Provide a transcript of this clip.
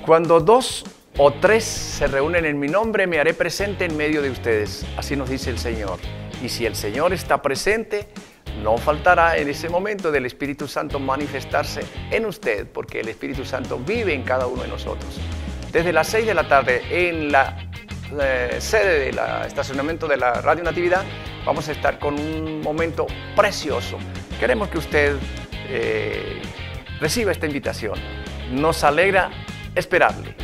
Cuando dos o tres se reúnen en mi nombre, me haré presente en medio de ustedes. Así nos dice el Señor. Y si el Señor está presente, no faltará en ese momento del Espíritu Santo manifestarse en usted, porque el Espíritu Santo vive en cada uno de nosotros. Desde las 6 de la tarde en la sede del estacionamiento de la Radio Natividad, vamos a estar con un momento precioso. Queremos que usted reciba esta invitación. Nos alegra esperarle.